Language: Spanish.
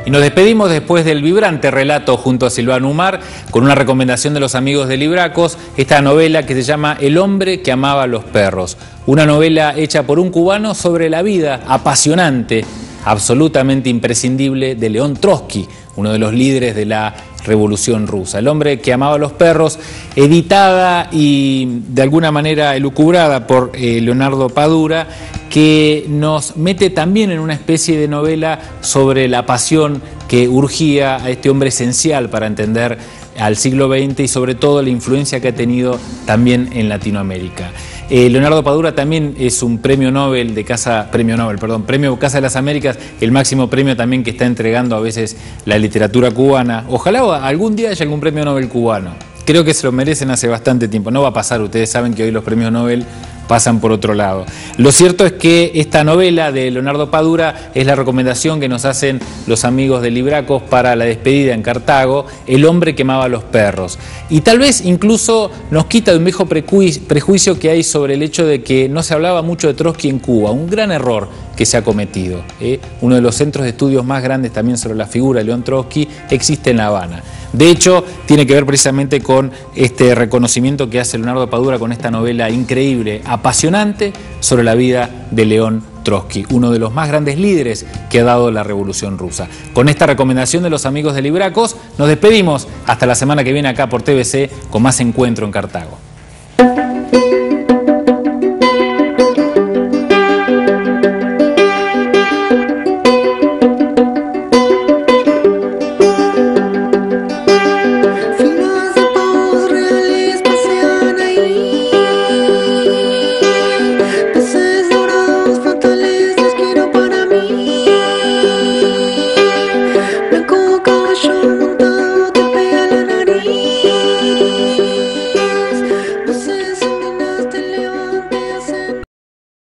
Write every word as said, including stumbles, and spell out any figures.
Y nos despedimos después del vibrante relato junto a Silvano Umar con una recomendación de los amigos de Libracos, esta novela que se llama El hombre que amaba a los perros. Una novela hecha por un cubano sobre la vida apasionante, absolutamente imprescindible de León Trotsky, uno de los líderes de la Revolución Rusa. El hombre que amaba a los perros, editada y de alguna manera elucubrada por eh, Leonardo Padura, que nos mete también en una especie de novela sobre la pasión que urgía a este hombre esencial para entender al siglo veinte y sobre todo la influencia que ha tenido también en Latinoamérica. Eh, Leonardo Padura también es un premio Nobel de Casa, premio Nobel, perdón, premio Casa de las Américas, el máximo premio también que está entregando a veces la literatura cubana. Ojalá algún día haya algún premio Nobel cubano. Creo que se lo merecen hace bastante tiempo. No va a pasar, ustedes saben que hoy los premios Nobel pasan por otro lado. Lo cierto es que esta novela de Leonardo Padura es la recomendación que nos hacen los amigos de Libracos para la despedida en Cartago, El hombre que amaba a los perros. Y tal vez incluso nos quita de un viejo prejuicio que hay sobre el hecho de que no se hablaba mucho de Trotsky en Cuba, un gran error que se ha cometido. ¿eh? Uno de los centros de estudios más grandes también sobre la figura de León Trotsky existe en La Habana. De hecho, tiene que ver precisamente con este reconocimiento que hace Leonardo Padura con esta novela increíble, apasionante, sobre la vida de León Trotsky, uno de los más grandes líderes que ha dado la Revolución Rusa. Con esta recomendación de los amigos de Libracos, nos despedimos hasta la semana que viene acá por T V C con más Encuentro en Cartago.